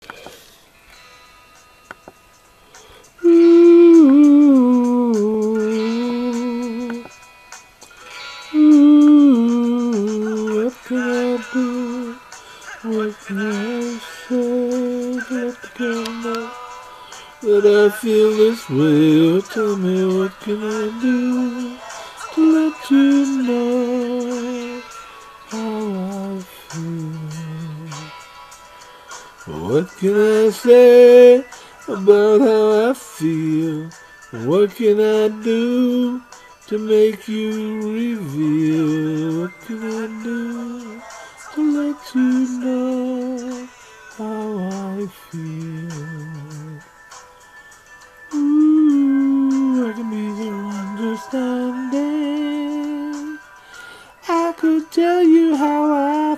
Ooh, ooh, what can I do? What can I say to let the girl know that I feel this way? Oh, tell me what can I do to let you know how I feel? What can I say about how I feel? What can I do to make you reveal? What can I do to let you know how I feel? Ooh, I can be so understanding. I could tell you how I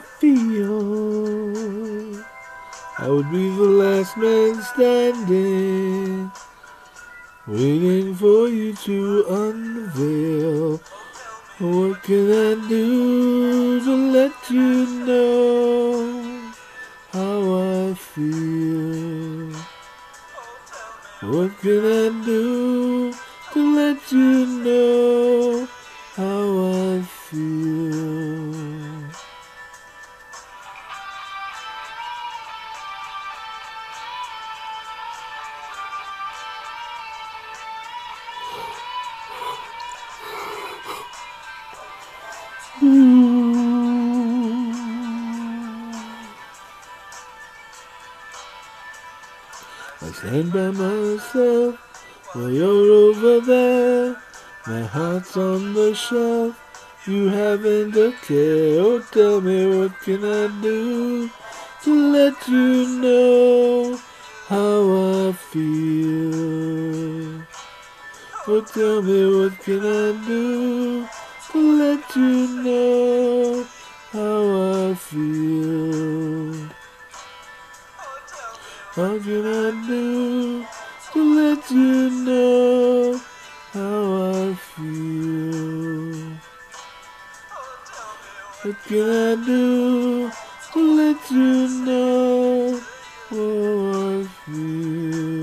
feel. I would be the last man standing, waiting for you to unveil. What can I do to let you know how I feel? What can I do to let you know how I feel? I stand by myself while you're over there. My heart's on the shelf. You haven't a care. Oh, tell me what can I do to let you know how I feel? Oh, tell me what can I do to let you know how I feel? How can I do to let you know how I feel? What can I do to let you know how I feel?